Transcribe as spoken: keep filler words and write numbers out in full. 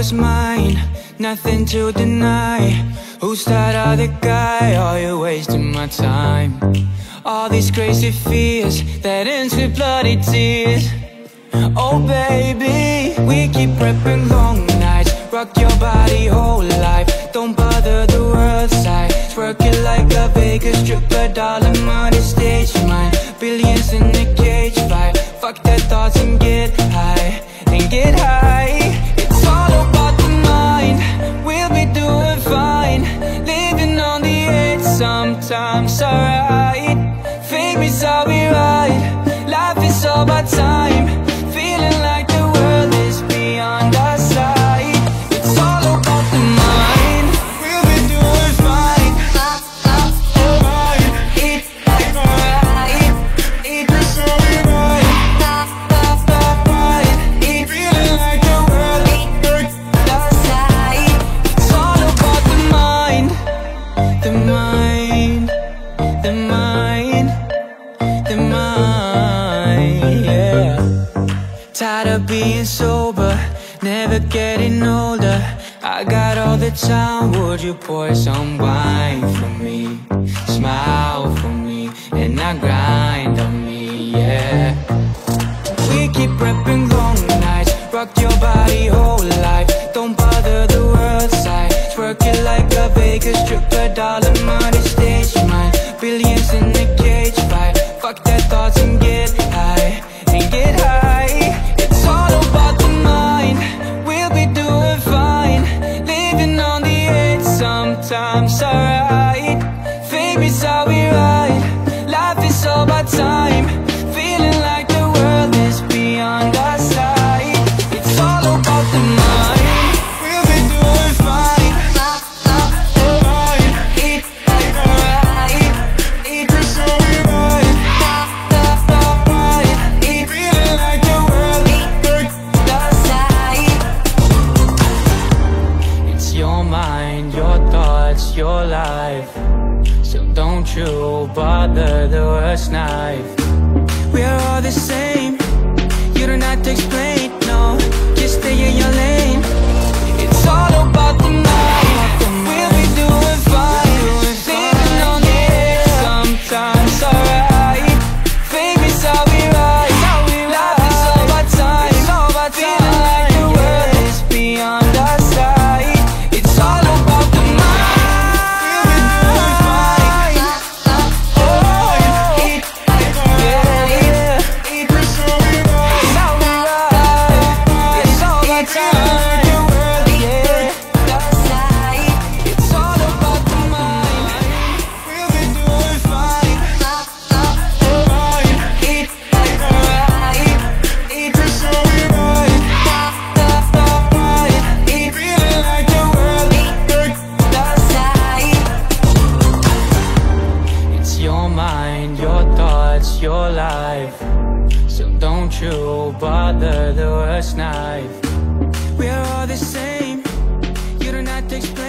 was mine, nothing to deny. Who's that other guy? Oh, you're wasting my time. All these crazy fears that ends with bloody tears. Oh baby, we keep prepping long nights. Rock your body whole life, don't bother the world side. Twerk it like a Vegas stripper, dollar money stage mine. Billions in a cage fight. Fuck their thoughts and get high, and get high. It's all about the mind, we'll be doing fine. Living on the edge, sometimes alright. Fame is how we ride, life is all about time. Feeling like the world is beyond our sight. It's all about the mind, we'll be doing fine. Alright, it's alright. It's how we ride. Feeling like the world is beyond our sight. It's all about the mind, the mind, the mind, the mind, yeah. Tired of being sober, never getting older. I got all the time, would you pour some wine for me? Smile for me, and I grind on me, yeah. We keep prepping long nights, rock your body whole life. Don't bother the world side, twerk it like a Vegas stripper, dollar money stage mine. Billions in a cage fight, fuck their thoughts and get high, and get high. It's all about the mind, we'll be doing fine. Living on the edge, sometimes alright. Fame is how we ride, life is all about time. Feeling like the world is beyond our sight. It's all about the mind, we'll be doing fine. Alright, it's alright. It's how we ride. It's feeling like the world is beyond our sight. It's your mind, your thoughts, your life. So don't you bother the worst knife. We're all the same, you don't have to explain, no. Just stay in your lane. It's all about the mind, we'll be doing fine. Living on the edge, sometimes alright. Fame is how we ride, life is all about time. Feeling like the world is beyond our sight. It's all about the mind, we'll be doing fine. Oh, it, yeah, yeah. It's how we ride, it's all about time. The world, yeah, it's all about the mind, we'll be doing fine. Alright, it, alright. It's how we ride. It feeling like the world is beyond our sight. It's your mind, your thoughts, your life. So don't you bother the worst knife. We're all the same, you don't have to explain.